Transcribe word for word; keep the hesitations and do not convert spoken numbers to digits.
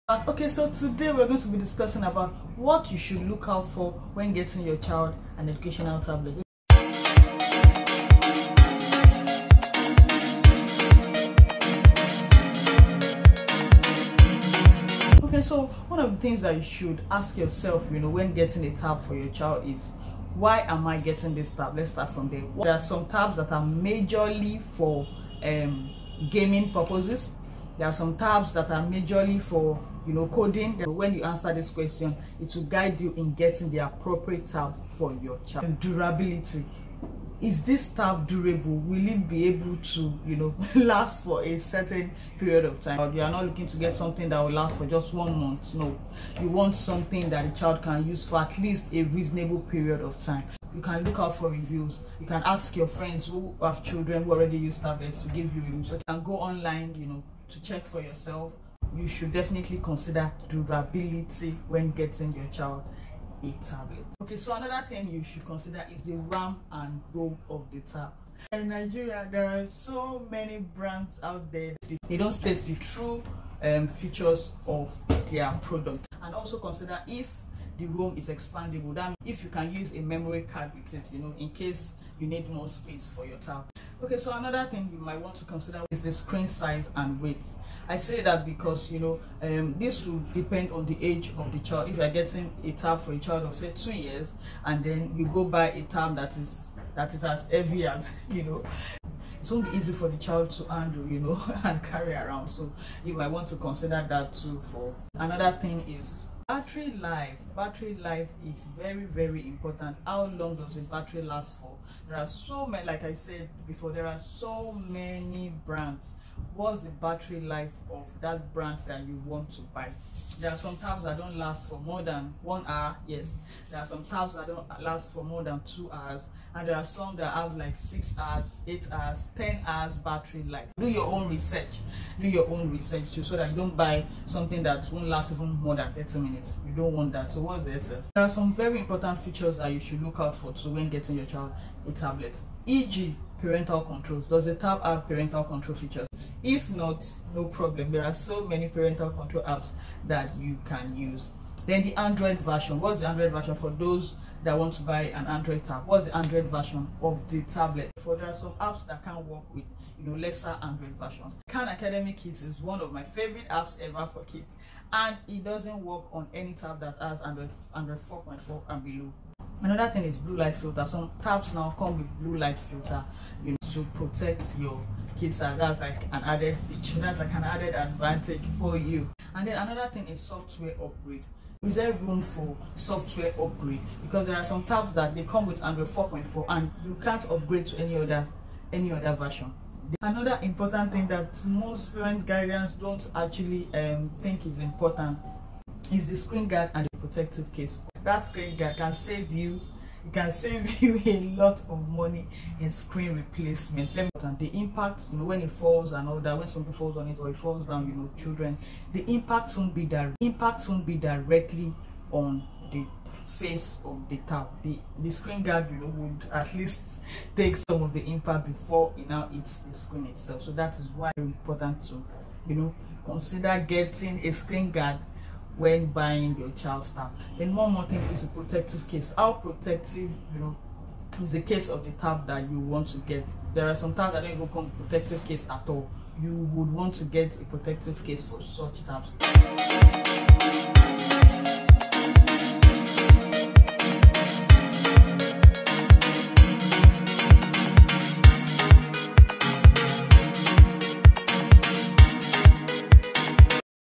Okay, so today we're going to be discussing about what you should look out for when getting your child an educational tablet. Okay, so one of the things that you should ask yourself, you know, when getting a tab for your child is, why am I getting this tab? Let's start from there. There are some tabs that are majorly for um, gaming purposes. There are some tabs that are majorly for, you know, coding. When you answer this question, it will guide you in getting the appropriate tab for your child. Durability. Is this tab durable? Will it be able to, you know, last for a certain period of time? You are not looking to get something that will last for just one month. No, you want something that the child can use for at least a reasonable period of time. You can look out for reviews. You can ask your friends who have children who already use tablets to give you reviews. So you can go online, you know, to check for yourself. You should definitely consider durability when getting your child a tablet. Okay, so another thing you should consider is the RAM and ROM of the tab. In Nigeria, there are so many brands out there. They don't state the true um, features of their product. And also consider if the ROM is expandable. That means if you can use a memory card with it, you know, in case you need more space for your tab. Okay, so another thing you might want to consider is the screen size and weight. I say that because, you know, um, this will depend on the age of the child. If you are getting a tab for a child of say two years, and then you go buy a tab that is that is as heavy as, you know, it won't be easy for the child to handle, you know, and carry around. So you might want to consider that too. For another thing is battery life. Battery life is very, very important. How long does the battery last for? There are so many, like I said before, there are so many brands. What's the battery life of that brand that you want to buy? There are some tabs that don't last for more than one hour. Yes, there are some tabs that don't last for more than two hours, and there are some that have like six hours, eight hours, ten hours battery life. Do your own research. Do your own research too, so that you don't buy something that won't last even more than thirty minutes. You don't want that. So what's the essence? There are some very important features that you should look out for too when getting your child a tablet. for example, parental controls. Does the tab have parental control features? If not, no problem. There are so many parental control apps that you can use. Then the Android version. What's the Android version for those that want to buy an Android tab? What's the Android version of the tablet? For there are some apps that can work with, you know, lesser Android versions. Khan Academy Kids is one of my favorite apps ever for kids, and it doesn't work on any tab that has Android Android four point four and below. Another thing is blue light filter. Some tabs now come with blue light filter, you know, to protect your kids, and that's like an added feature. That's like an added advantage for you. And then another thing is software upgrade. Is there room for software upgrade? Because there are some tabs that they come with Android four point four and you can't upgrade to any other any other version. Another important thing that most parent guardians don't actually um, think is important is the screen guard and the protective case. That screen guard can save you it can save you a lot of money in screen replacement. Let me and the impact, you know, when it falls and all that, when something falls on it or it falls down, you know, children, the impact won't be that impact won't be directly on the face of the tab. The the screen guard, you know, would at least take some of the impact before it now hits the screen itself. So that is why it's important to, you know, consider getting a screen guard when buying your child's tab. Then one more thing is a protective case. How protective, you know, is the case of the tab that you want to get? There are some tabs that don't even come with protective case at all. You would want to get a protective case for such tabs.